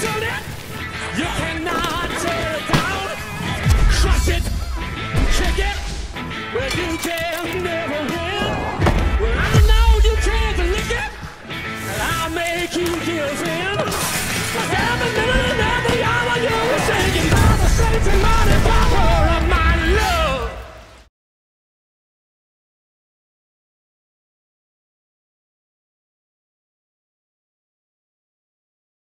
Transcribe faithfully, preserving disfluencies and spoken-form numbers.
Build it, you cannot tear it down. Crush it, kick it, well you can never win.